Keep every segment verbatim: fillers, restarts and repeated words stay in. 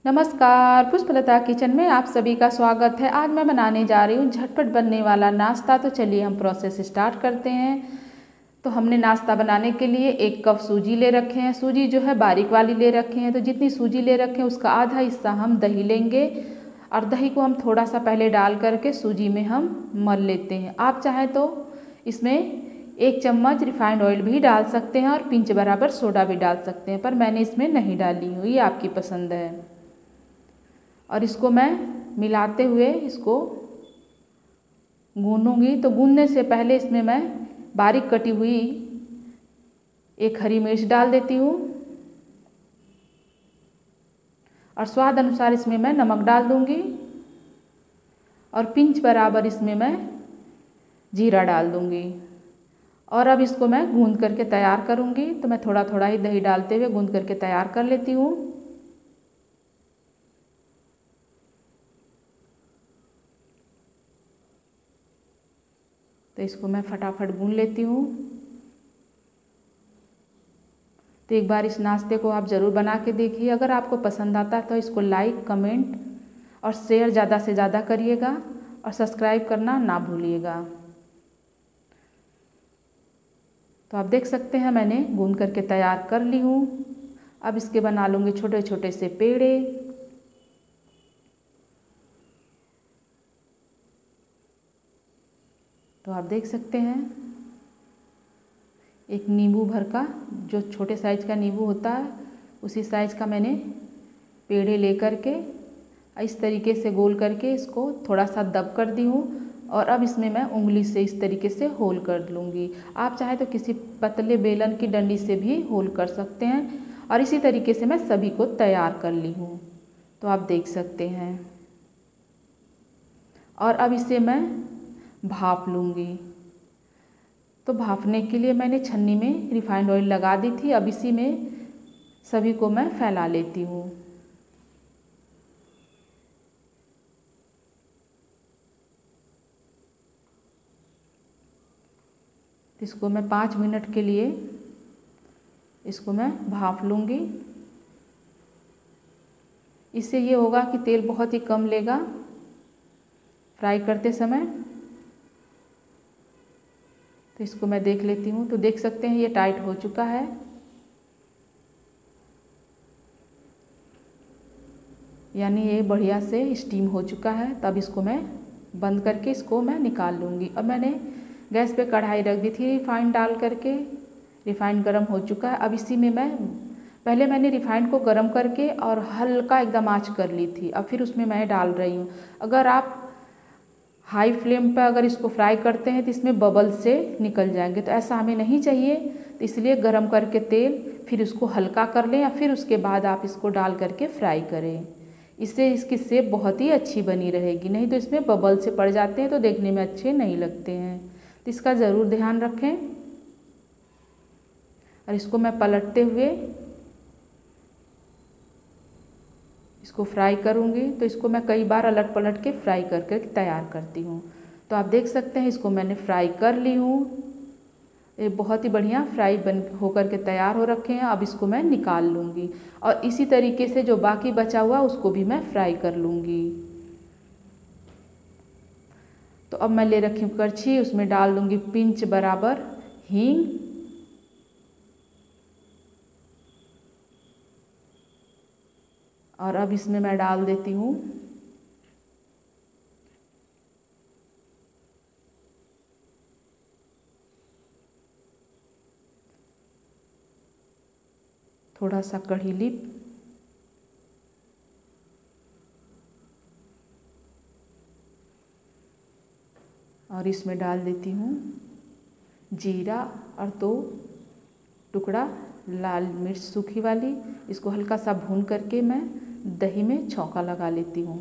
नमस्कार, पुष्पलता किचन में आप सभी का स्वागत है। आज मैं बनाने जा रही हूँ झटपट बनने वाला नाश्ता। तो चलिए हम प्रोसेस स्टार्ट करते हैं। तो हमने नाश्ता बनाने के लिए एक कप सूजी ले रखे हैं। सूजी जो है बारीक वाली ले रखे हैं। तो जितनी सूजी ले रखे हैं उसका आधा हिस्सा हम दही लेंगे और दही को हम थोड़ा सा पहले डाल करके सूजी में हम मल लेते हैं। आप चाहें तो इसमें एक चम्मच रिफाइंड ऑयल भी डाल सकते हैं और पिंच बराबर सोडा भी डाल सकते हैं, पर मैंने इसमें नहीं डाली हूँ, ये आपकी पसंद है। और इसको मैं मिलाते हुए इसको गूंदूंगी। तो गूंदने से पहले इसमें मैं बारीक कटी हुई एक हरी मिर्च डाल देती हूँ और स्वाद अनुसार इसमें मैं नमक डाल दूंगी और पिंच बराबर इसमें मैं जीरा डाल दूंगी। और अब इसको मैं गूंद करके तैयार करूंगी। तो मैं थोड़ा थोड़ा ही दही डालते हुए गूंद करके तैयार कर लेती हूँ। तो इसको मैं फटाफट गूंद लेती हूँ। तो एक बार इस नाश्ते को आप ज़रूर बना के देखिए। अगर आपको पसंद आता है तो इसको लाइक, कमेंट और शेयर ज़्यादा से ज़्यादा करिएगा और सब्सक्राइब करना ना भूलिएगा। तो आप देख सकते हैं मैंने गूंद करके तैयार कर ली हूँ। अब इसके बना लूँगी छोटे छोटे से पेड़े। तो आप देख सकते हैं एक नींबू भर का, जो छोटे साइज का नींबू होता है उसी साइज का मैंने पेड़े लेकर के इस तरीके से गोल करके इसको थोड़ा सा दब कर दी हूँ। और अब इसमें मैं उंगली से इस तरीके से होल कर लूँगी। आप चाहे तो किसी पतले बेलन की डंडी से भी होल कर सकते हैं। और इसी तरीके से मैं सभी को तैयार कर ली हूँ। तो आप देख सकते हैं। और अब इसे मैं भाप लूँगी। तो भापने के लिए मैंने छन्नी में रिफाइंड ऑयल लगा दी थी। अब इसी में सभी को मैं फैला लेती हूँ। इसको मैं पाँच मिनट के लिए इसको मैं भाप लूँगी। इससे ये होगा कि तेल बहुत ही कम लेगा फ्राई करते समय। तो इसको मैं देख लेती हूँ। तो देख सकते हैं ये टाइट हो चुका है। यानी ये बढ़िया से स्टीम हो चुका है। तब इसको मैं बंद करके इसको मैं निकाल लूँगी। अब मैंने गैस पे कढ़ाई रख दी थी रिफाइंड डाल करके। रिफाइंड गरम हो चुका है। अब इसी में मैं पहले मैंने रिफाइंड को गरम करके और हल्का एकदम आँच कर ली थी। अब फिर उसमें मैं डाल रही हूँ। अगर आप हाई फ्लेम पर अगर इसको फ्राई करते हैं तो इसमें बबल से निकल जाएंगे, तो ऐसा हमें नहीं चाहिए। तो इसलिए गरम करके तेल फिर उसको हल्का कर लें या फिर उसके बाद आप इसको डाल करके फ्राई करें। इससे इसकी शेप बहुत ही अच्छी बनी रहेगी। नहीं तो इसमें बबल से पड़ जाते हैं तो देखने में अच्छे नहीं लगते हैं। तो इसका ज़रूर ध्यान रखें। और इसको मैं पलटते हुए इसको फ्राई करूँगी। तो इसको मैं कई बार अलट पलट के फ्राई करके तैयार करती हूँ। तो आप देख सकते हैं इसको मैंने फ्राई कर ली हूँ। ये बहुत ही बढ़िया फ्राई बन होकर के तैयार हो रखे हैं। अब इसको मैं निकाल लूँगी और इसी तरीके से जो बाकी बचा हुआ उसको भी मैं फ्राई कर लूँगी। तो अब मैं ले रखी हूँ करछी, उसमें डाल दूँगी पिंच बराबर हींग। और अब इसमें मैं डाल देती हूँ थोड़ा सा कढ़ी लीफ। और इसमें डाल देती हूँ जीरा और दो टुकड़ा लाल मिर्च सूखी वाली। इसको हल्का सा भून करके मैं दही में छौंका लगा लेती हूँ।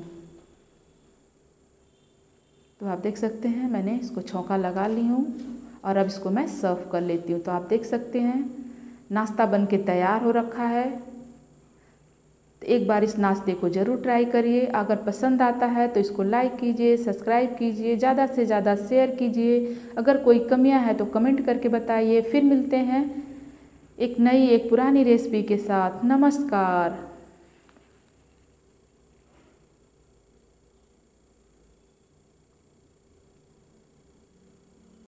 तो आप देख सकते हैं मैंने इसको छौंका लगा ली हूँ और अब इसको मैं सर्व कर लेती हूँ। तो आप देख सकते हैं नाश्ता बन के तैयार हो रखा है। तो एक बार इस नाश्ते को ज़रूर ट्राई करिए। अगर पसंद आता है तो इसको लाइक कीजिए, सब्सक्राइब कीजिए, ज़्यादा से ज़्यादा शेयर कीजिए। अगर कोई कमियां हैं तो कमेंट करके बताइए। फिर मिलते हैं एक नई एक पुरानी रेसिपी के साथ। नमस्कार।